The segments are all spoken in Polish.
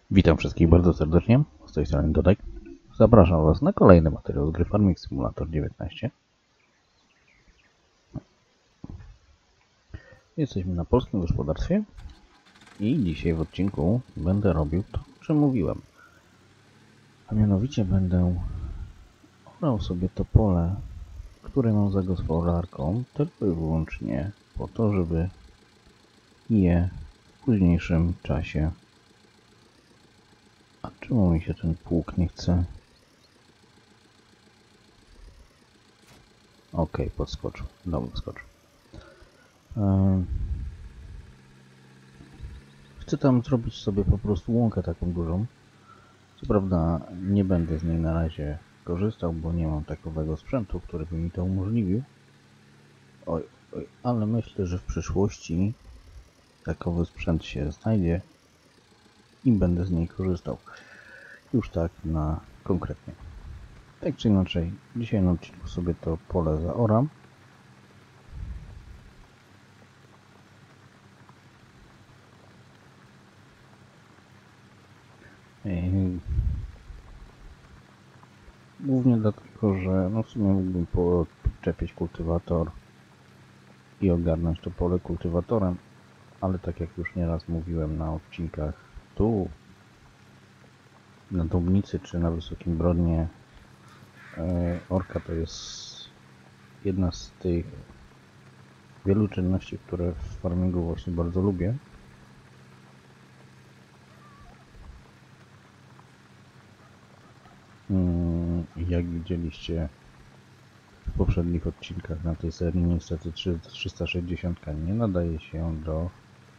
Witam wszystkich bardzo serdecznie, z tej strony Dodek. Zapraszam Was na kolejny materiał z gry Farming Simulator 19. Jesteśmy na polskim gospodarstwie i dzisiaj w odcinku będę robił to, o czym mówiłem. A mianowicie będę orał sobie to pole, które mam za gospodarką, tylko i wyłącznie po to, żeby je w późniejszym czasie... A czemu mi się ten pług nie chce? Ok, podskoczył. Dobra, skoczył. Chcę tam zrobić sobie po prostu łąkę taką dużą. Co prawda nie będę z niej na razie korzystał, bo nie mam takowego sprzętu, który by mi to umożliwił. Oj, ale myślę, że w przyszłości takowy sprzęt się znajdzie i będę z niej korzystał. Już tak na konkretnie. Tak czy inaczej, dzisiaj na odcinku sobie to pole zaoram. Głównie dlatego, że no w sumie mógłbym podczepić kultywator i ogarnąć to pole kultywatorem, ale tak jak już nieraz mówiłem na odcinkach tu, na Dąbnicy czy na Wysokim Brodnie, orka to jest jedna z tych wielu czynności, które w farmingu właśnie bardzo lubię. Jak widzieliście w poprzednich odcinkach na tej serii, niestety 360 nie nadaje się do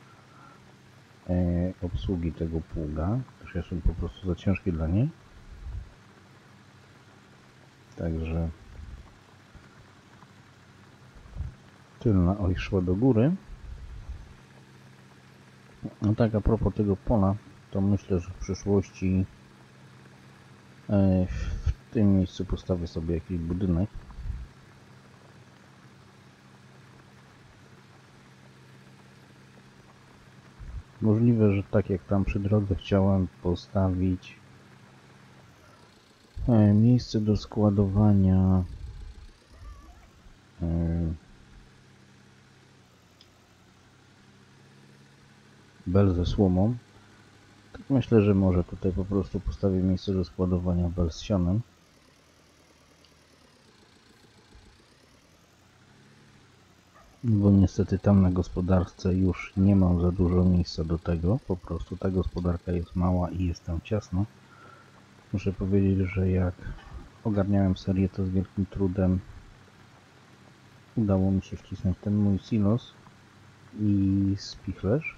obsługi tego pługa, już jestem po prostu za ciężki dla niej. Także tylna oj szła do góry. No tak, a propos tego pola, to myślę, że w przyszłości w tym miejscu postawię sobie jakiś budynek. Możliwe, że tak jak tam przy drodze chciałem postawić miejsce do składowania bel ze słomą. Tak myślę, że może tutaj po prostu postawię miejsce do składowania bel z sianem. Bo niestety tam na gospodarce już nie mam za dużo miejsca do tego. Po prostu ta gospodarka jest mała i jest tam ciasno. Muszę powiedzieć, że jak ogarniałem serię, to z wielkim trudem udało mi się wcisnąć ten mój silos i spichlerz.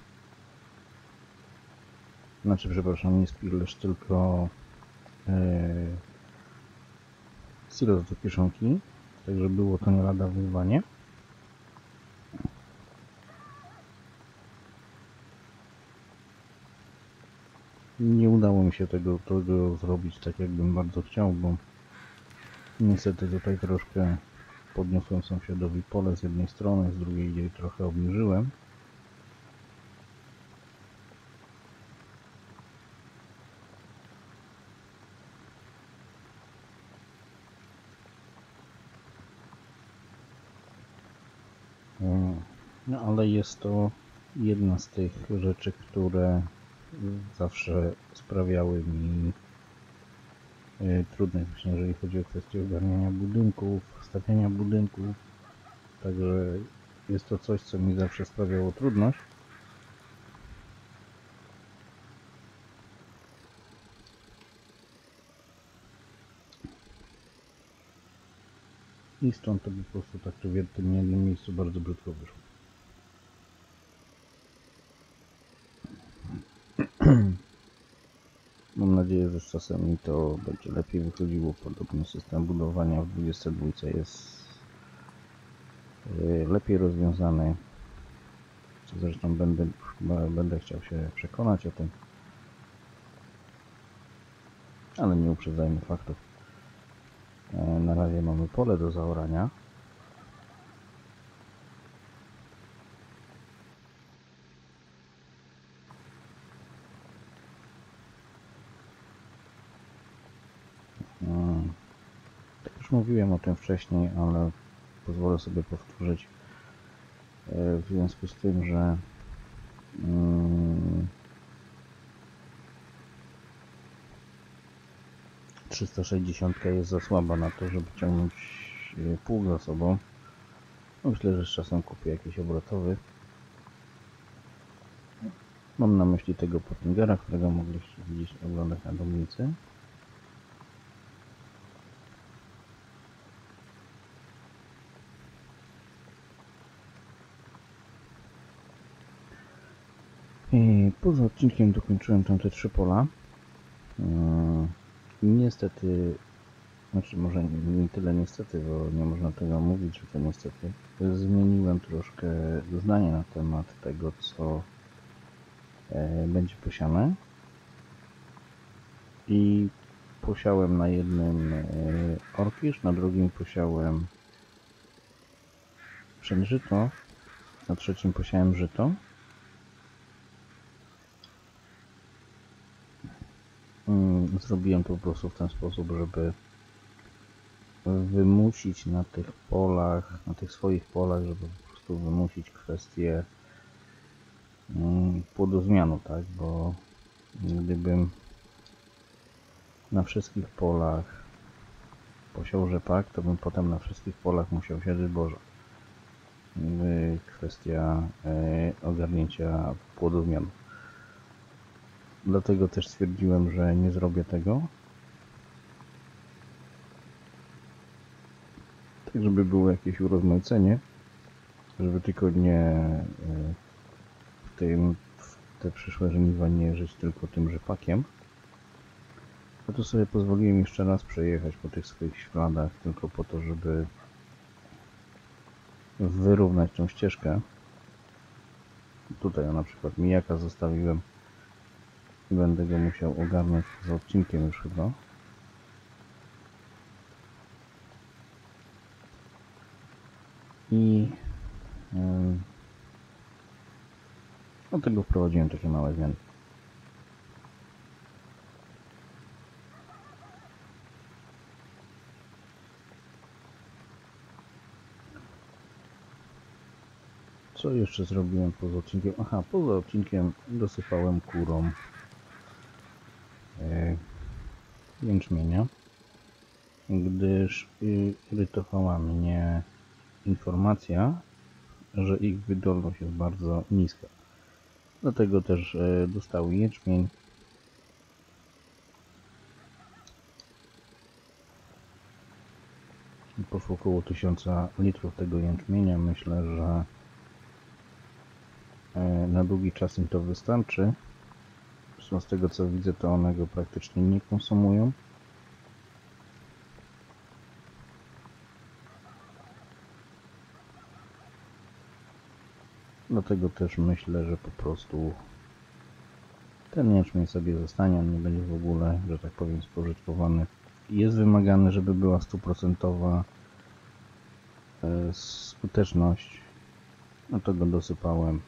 Znaczy, przepraszam, nie spichlerz, tylko silos do kieszonki. Także było to nie lada wyzwanie. Nie udało mi się tego zrobić tak, jakbym bardzo chciał, bo niestety tutaj troszkę podniosłem sąsiadowi pole z jednej strony, z drugiej je trochę obniżyłem. No ale jest to jedna z tych rzeczy, które zawsze sprawiały mi trudność, właśnie jeżeli chodzi o kwestię ogarniania budynków, stawiania budynków. Także jest to coś, co mi zawsze sprawiało trudność. I stąd to po prostu tak w tym jednym miejscu bardzo brzydko wyszło. Mam nadzieję, że z czasem mi to będzie lepiej wychodziło. Podobny system budowania w 22 jest lepiej rozwiązany. Zresztą będę chciał się przekonać o tym. Ale nie uprzedzajmy faktów. Na razie mamy pole do zaorania. Już mówiłem o tym wcześniej, ale pozwolę sobie powtórzyć. W związku z tym, że 360 jest za słaba na to, żeby ciągnąć pług za sobą. Myślę, że z czasem kupię jakiś obrotowy. Mam na myśli tego Pottingera, którego mogliście widzieć, oglądać na Domnicy. I poza odcinkiem dokończyłem tam te 3 pola. Niestety, znaczy może nie tyle niestety, bo nie można tego mówić, że to niestety. Zmieniłem troszkę zdanie na temat tego, co będzie posiane. I posiałem na jednym orkisz, na drugim posiałem pszenżyto, na trzecim posiałem żyto. Zrobiłem to po prostu w ten sposób, żeby wymusić na tych polach, na tych swoich polach, żeby po prostu wymusić kwestię płodozmianu, tak, bo gdybym na wszystkich polach posiał rzepak, to bym potem na wszystkich polach musiał siać zboże. Kwestia ogarnięcia płodozmianu. Dlatego też stwierdziłem, że nie zrobię tego. Tak, żeby było jakieś urozmaicenie, żeby tylko nie w te przyszłe żniwa nie żyć tylko tym rzepakiem. No to sobie pozwoliłem jeszcze raz przejechać po tych swoich śladach, tylko po to, żeby wyrównać tą ścieżkę. Tutaj na przykład mijaka zostawiłem i będę go musiał ogarnąć z odcinkiem już chyba. I do tego wprowadziłem takie małe zmiany. Co jeszcze zrobiłem poza odcinkiem? Aha, poza odcinkiem dosypałem kurom jęczmienia, gdyż irytowała mnie informacja, że ich wydolność jest bardzo niska. Dlatego też dostały jęczmień. Poszło około 1000 litrów tego jęczmienia. Myślę, że na długi czas im to wystarczy. Zresztą z tego co widzę, to one go praktycznie nie konsumują. Dlatego też myślę, że po prostu ten jęczmień sobie zostanie, on nie będzie w ogóle, że tak powiem, spożytkowany. Jest wymagane, żeby była 100% skuteczność. No to go dosypałem.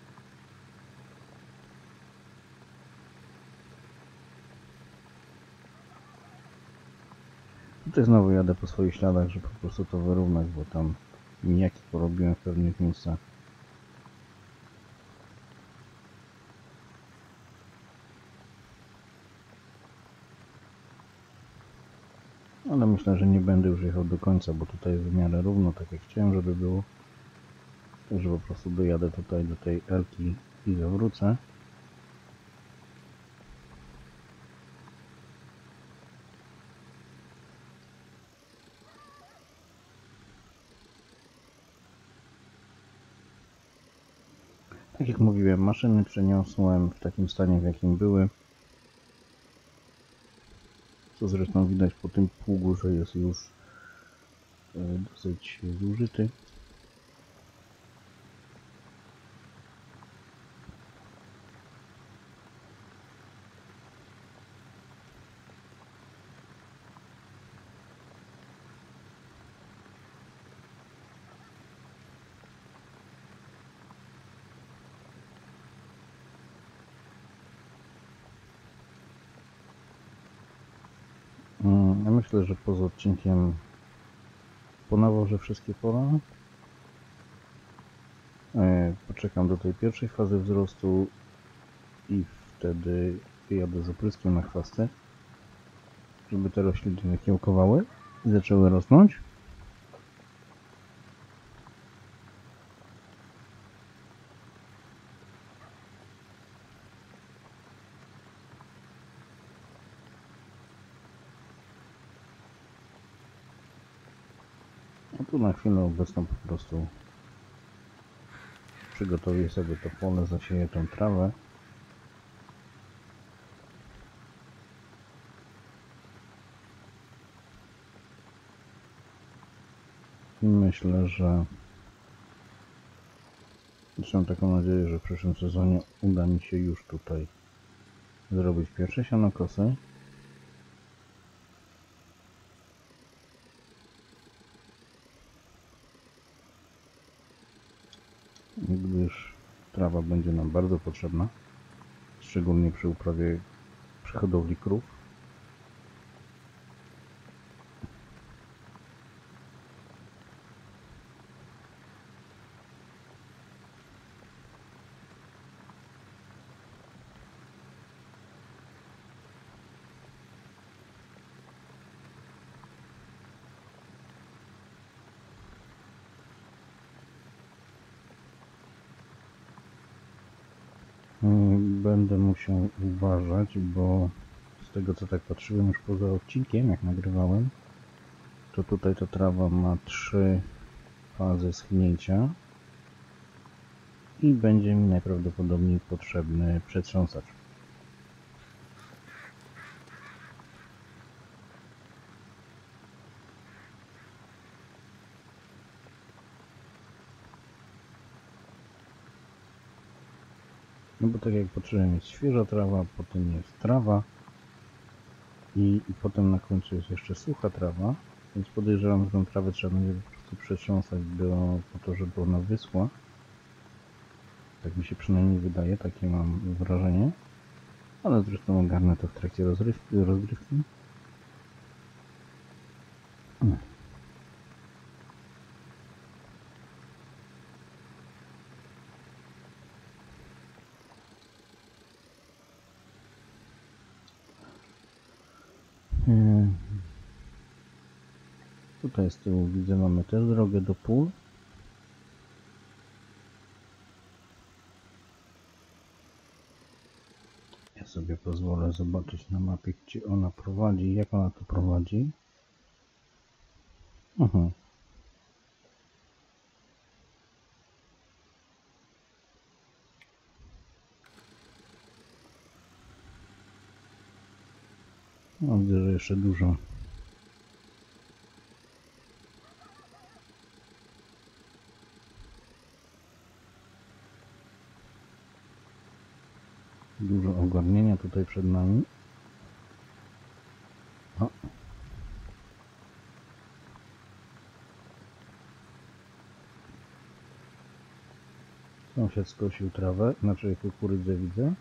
Tutaj znowu jadę po swoich śladach, żeby po prostu to wyrównać, bo tam nijaki porobiłem w pewnych miejscach. Ale myślę, że nie będę już jechał do końca, bo tutaj jest w miarę równo, tak jak chciałem, żeby było. Także po prostu dojadę tutaj do tej elki i zawrócę. Tak jak mówiłem, maszyny przeniosłem w takim stanie, w jakim były. Co zresztą widać po tym pługu, że jest już dosyć zużyty. Ja myślę, że poza odcinkiem po naworze wszystkie pola. Poczekam do tej pierwszej fazy wzrostu i wtedy jadę z opryskiem na chwasty, żeby te rośliny wykiełkowały i zaczęły rosnąć. A tu na chwilę obecną po prostu przygotuję sobie to pole, zasieję tą trawę. I myślę, że mam taką nadzieję, że w przyszłym sezonie uda mi się już tutaj zrobić pierwsze sianokosy. Gdyż trawa będzie nam bardzo potrzebna, szczególnie przy uprawie, przy hodowli krów. Będę musiał uważać, bo z tego co tak patrzyłem już poza odcinkiem, jak nagrywałem, to tutaj ta trawa ma 3 fazy schnięcia i będzie mi najprawdopodobniej potrzebny przetrząsacz. No bo tak jak patrzyłem, jest świeża trawa, potem jest trawa i potem na końcu jest jeszcze sucha trawa, więc podejrzewam, że tą trawę trzeba będzie po prostu przetrząsać po to, żeby ona wyschła. Tak mi się przynajmniej wydaje, takie mam wrażenie. Ale zresztą ogarnę to w trakcie rozgrywki. Tutaj z tyłu widzę, mamy też drogę do pól. Ja sobie pozwolę zobaczyć na mapie, gdzie ona prowadzi, jak ona tu prowadzi. No, widzę, że jeszcze dużo ogarnienia tutaj przed nami. O. Sąsiad skosił trawę, znaczy kukurydzę widzę.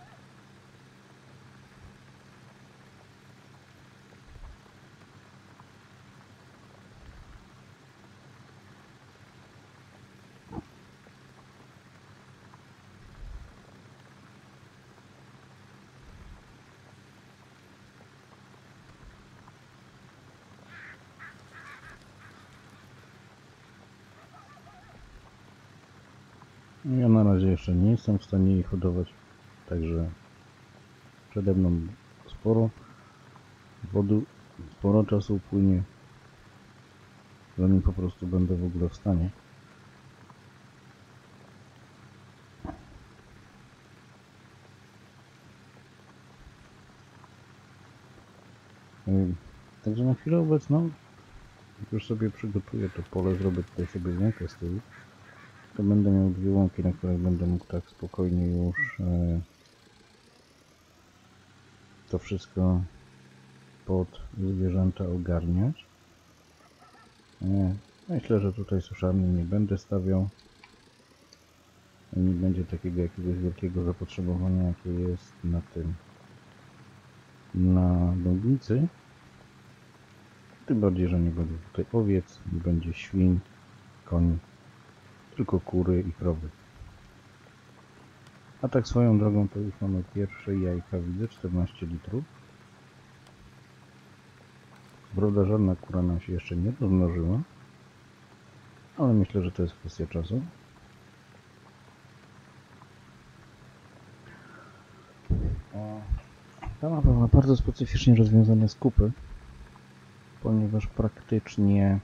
Ja na razie jeszcze nie jestem w stanie jej hodować, także przede mną sporo wody, sporo czasu upłynie, zanim po prostu będę w ogóle w stanie. Także na chwilę obecną już sobie przygotuję to pole, zrobię tutaj sobie łąkę z tyłu. To będę miał 2 łąki, na których będę mógł tak spokojnie już to wszystko pod zwierzęta ogarniać. Myślę, że tutaj suszarni nie będę stawiał. Nie będzie takiego jakiegoś wielkiego zapotrzebowania, jakie jest na tym, na Dąbnicy. Tym bardziej, że nie będzie tutaj owiec, nie będzie świń, koni, tylko kury i krowy. A tak swoją drogą to już mamy pierwsze jajka, widzę, 14 litrów. Prawda, żadna kura nam się jeszcze nie rozmnożyła, ale myślę, że to jest kwestia czasu. Ta mapa ma bardzo specyficznie rozwiązane skupy, ponieważ praktycznie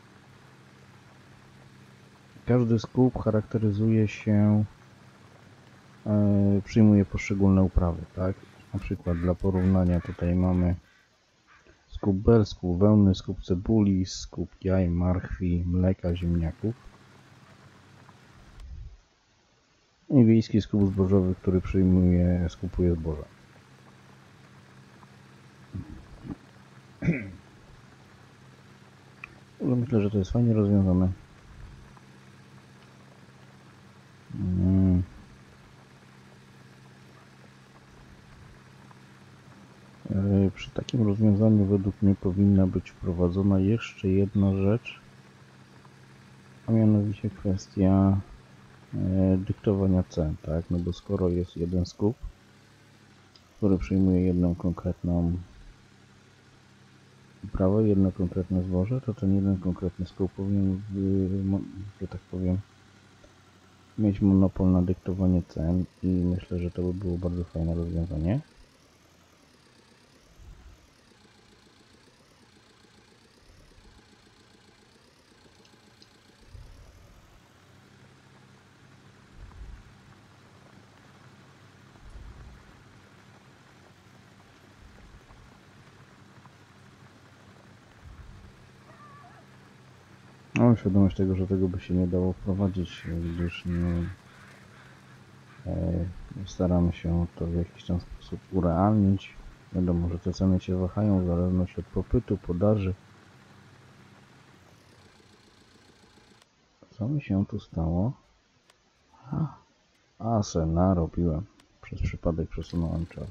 każdy skup charakteryzuje się, przyjmuje poszczególne uprawy, tak? Na przykład dla porównania tutaj mamy skup bel, skup wełny, skup cebuli, skup jaj, marchwi, mleka, ziemniaków. I wiejski skup zbożowy, który skupuje zboża. Myślę, że to jest fajnie rozwiązane. Przy takim rozwiązaniu według mnie powinna być wprowadzona jeszcze jedna rzecz, a mianowicie kwestia dyktowania cen, tak? No bo skoro jest jeden skup, który przyjmuje jedną konkretną uprawę, jedno konkretne zboże, to ten jeden konkretny skup powinien, że tak powiem, mieć monopol na dyktowanie cen i myślę, że to by było bardzo fajne rozwiązanie. Mam świadomość tego, że tego by się nie dało wprowadzić, gdyż staramy się to w jakiś tam sposób urealnić. Wiadomo, że te ceny się wahają w zależności od popytu, podaży. Co mi się tu stało? A se narobiłem. Przez przypadek przesunąłem czas.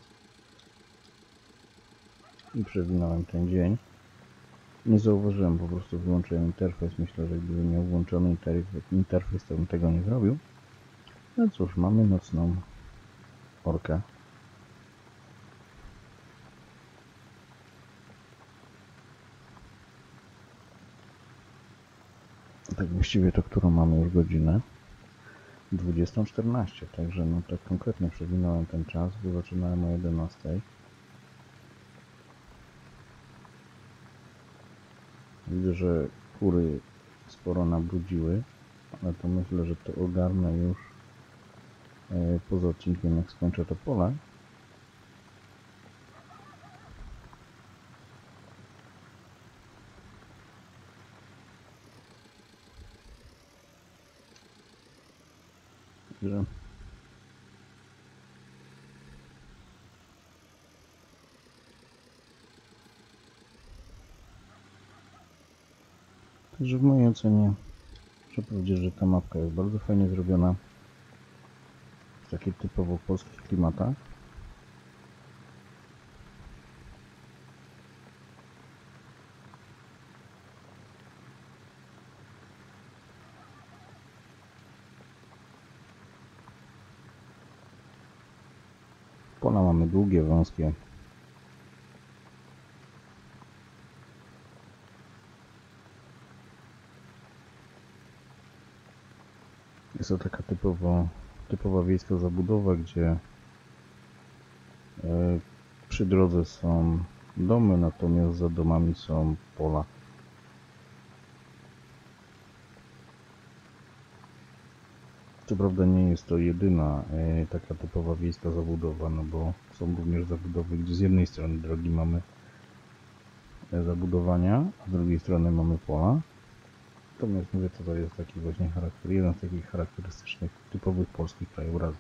I przewinąłem ten dzień. Nie zauważyłem, po prostu wyłączyłem interfejs. Myślę, że gdybym miał włączony interfejs, to bym tego nie zrobił. No cóż, mamy nocną orkę. Tak właściwie to, którą mamy już godzinę? 20:14, także no tak konkretnie przewinąłem ten czas, bo zaczynałem o 11. Widzę, że kury sporo nabrudziły, ale to myślę, że to ogarnę już poza odcinkiem, jak skończę to pole. Także w mojej ocenie muszę powiedzieć, że ta mapka jest bardzo fajnie zrobiona w takich typowo polskich klimatach. Pola mamy długie, wąskie. Jest to taka typowa wiejska zabudowa, gdzie przy drodze są domy, natomiast za domami są pola. Co prawda nie jest to jedyna taka typowa wiejska zabudowa, no bo są również zabudowy, gdzie z jednej strony drogi mamy zabudowania, a z drugiej strony mamy pola. Natomiast mówię, to jest taki właśnie jeden z takich charakterystycznych, typowych polskich krajobrazów.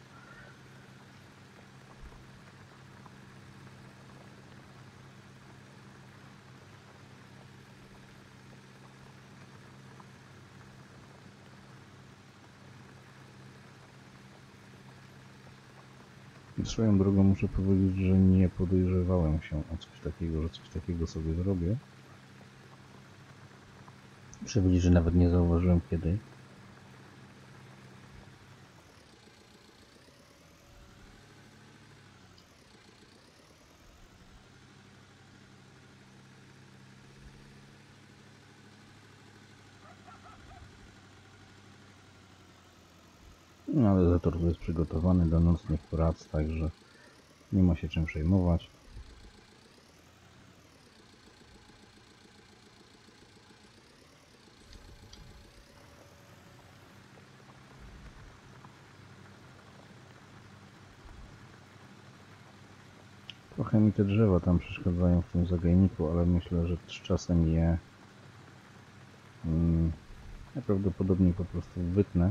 Swoją drogą muszę powiedzieć, że nie podejrzewałem się o coś takiego, że coś takiego sobie zrobię. Przybliży, nawet nie zauważyłem kiedy. No, ale zator jest przygotowany do nocnych prac, także nie ma się czym przejmować. Trochę mi te drzewa tam przeszkadzają w tym zagajniku, ale myślę, że z czasem je najprawdopodobniej po prostu wytnę.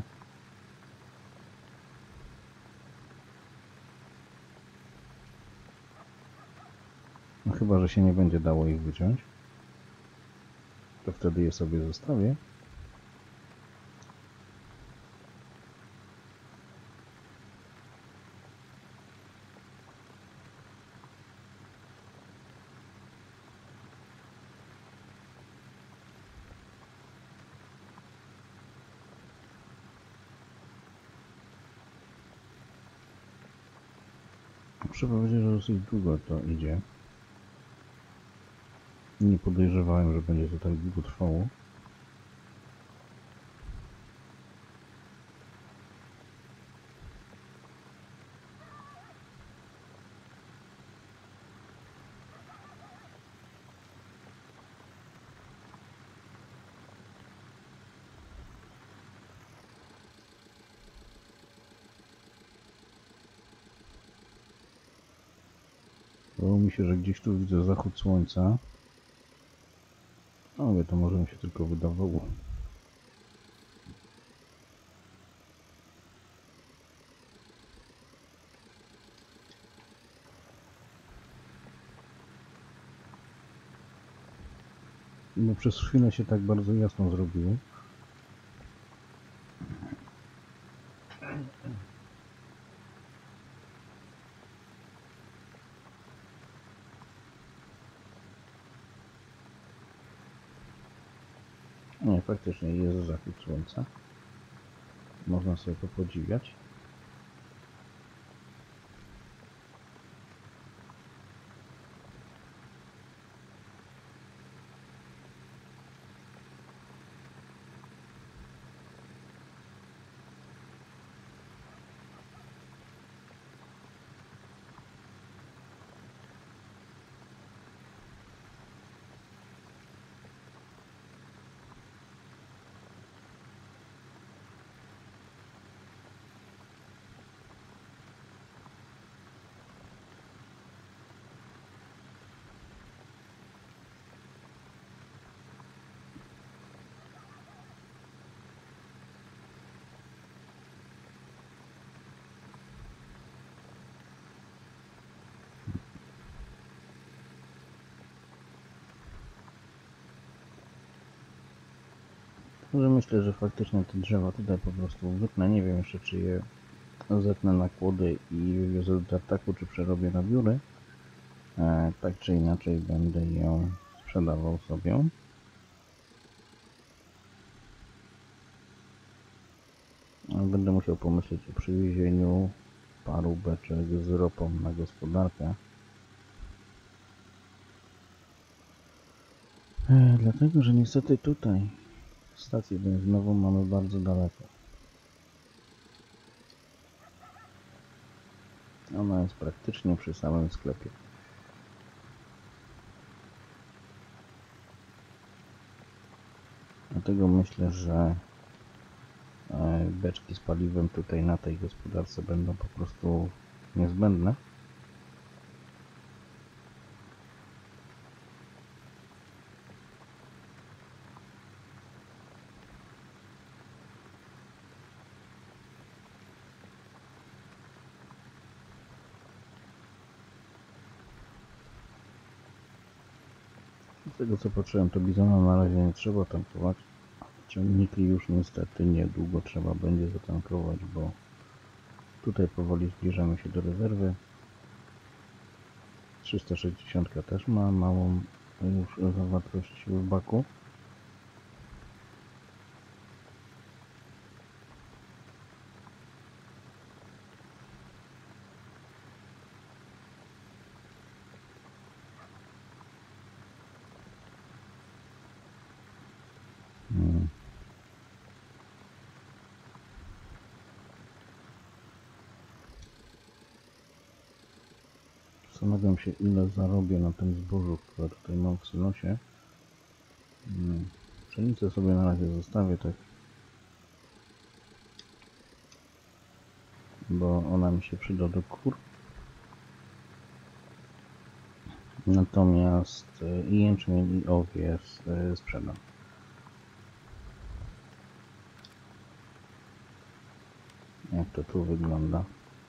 No chyba, że się nie będzie dało ich wyciąć, to wtedy je sobie zostawię. Muszę powiedzieć, że dosyć długo to idzie. Nie podejrzewałem, że będzie to tak długo trwało. Wydawało mi się, że gdzieś tu widzę zachód słońca. Ale to może mi się tylko wydawało. Bo przez chwilę się tak bardzo jasno zrobiło. Nie, faktycznie jest zachód słońca. Można sobie to podziwiać. Może myślę, że faktycznie te drzewa tutaj po prostu wytnę. Nie wiem jeszcze, czy je zetnę na kłody i wywiozę do tartaku, czy przerobię na wióry. Tak czy inaczej będę ją sprzedawał sobie. Będę musiał pomyśleć o przywiezieniu paru beczek z ropą na gospodarkę. Dlatego, że niestety tutaj stację benzynową mamy bardzo daleko. Ona jest praktycznie przy samym sklepie. Dlatego myślę, że beczki z paliwem tutaj na tej gospodarce będą po prostu niezbędne. Z tego co patrzyłem, to bizona na razie nie trzeba tankować. Ciągniki już niestety niedługo trzeba będzie zatankować, bo tutaj powoli zbliżamy się do rezerwy. 360 też ma małą już zawartość w baku. Zastanawiam się, ile zarobię na tym zbożu, które tutaj mam w silosie. Pszenicę sobie na razie zostawię tak, bo ona mi się przyda do kur. Natomiast i jęczmień, i owies sprzedam. Jak to tu wygląda?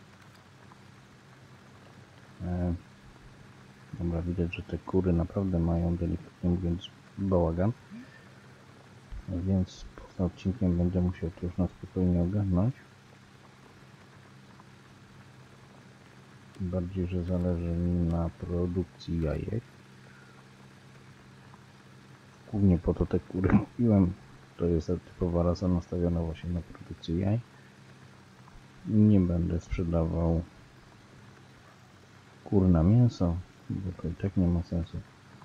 Dobra, widać, że te kury naprawdę mają, delikatnie mówiąc, bałagan. Więc poza odcinkiem będę musiał to już na spokojnie ogarnąć. Tym bardziej, że zależy mi na produkcji jajek. Głównie po to te kury kupiłem. To jest typowa rasa nastawiona właśnie na produkcję jaj. Nie będę sprzedawał kur na mięso, bo to i tak nie ma sensu.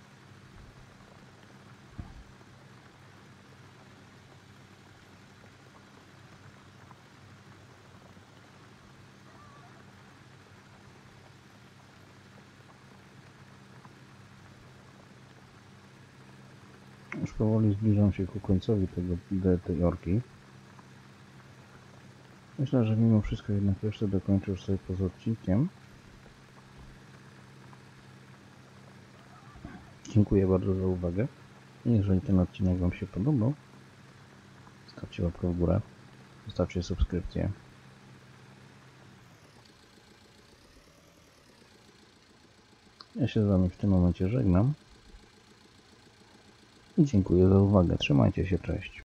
Już powoli zbliżam się ku końcowi tej orki. Myślę, że mimo wszystko jednak jeszcze dokończę już sobie poza odcinkiem. Dziękuję bardzo za uwagę. Jeżeli ten odcinek Wam się podobał, stawcie łapkę w górę, zostawcie subskrypcję. Ja się z Wami w tym momencie żegnam. I dziękuję za uwagę. Trzymajcie się, cześć.